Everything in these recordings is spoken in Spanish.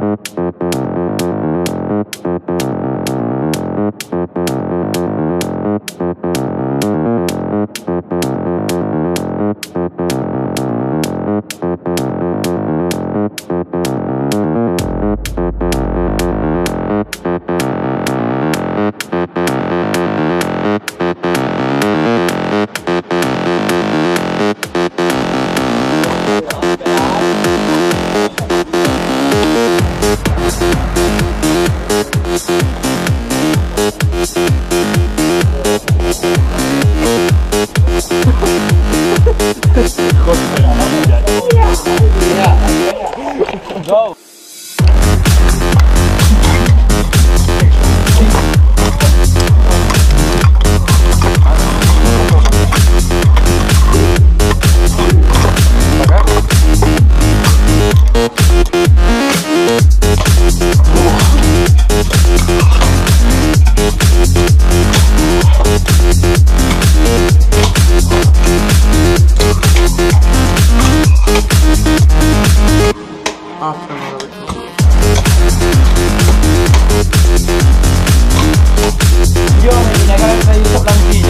Go! Yo me tenía que haber traído esta plantilla.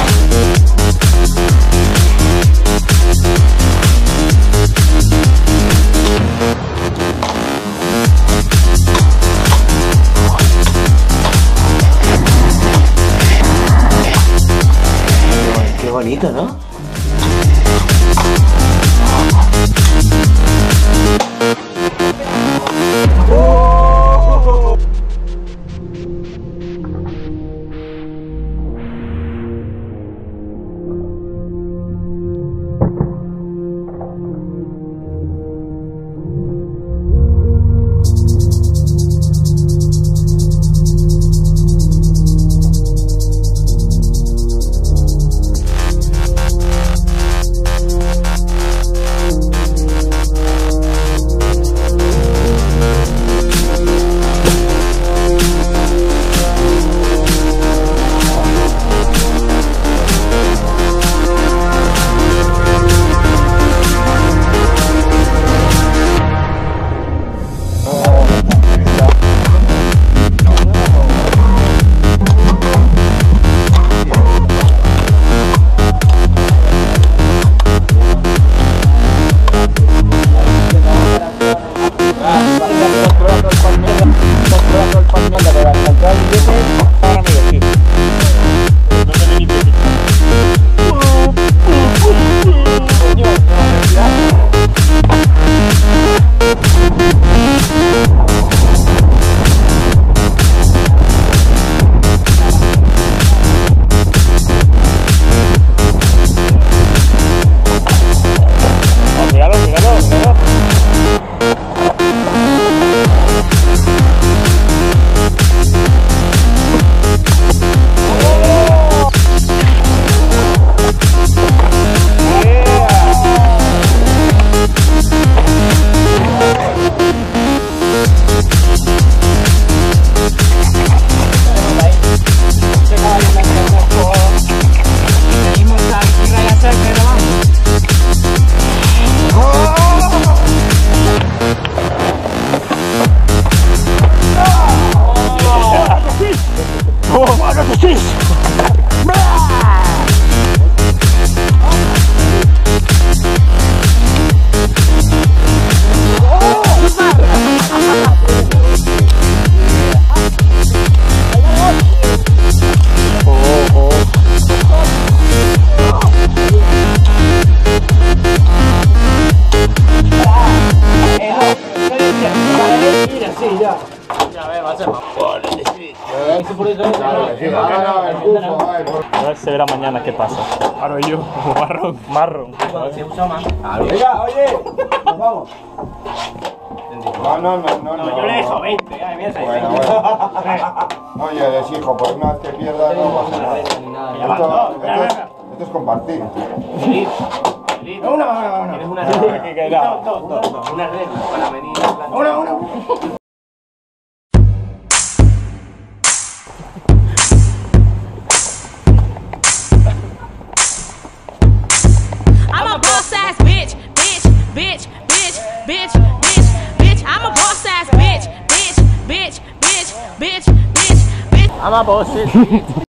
Qué bonito, ¿no? A ver, se verá mañana qué pasa. Ahora yo, marrón. Marrón. Se usa más. Venga, oye, nos vamos. No, yo le dejo 20. Ay, mira, bueno. Oye, les hijo, por una vez que pierdas no pasa nada. Esto es compartir. Una. Tienes una regla. Una regla para venir. Una. I'm a boss ass bitch. I'm a boss ass bitch. I'm a boss.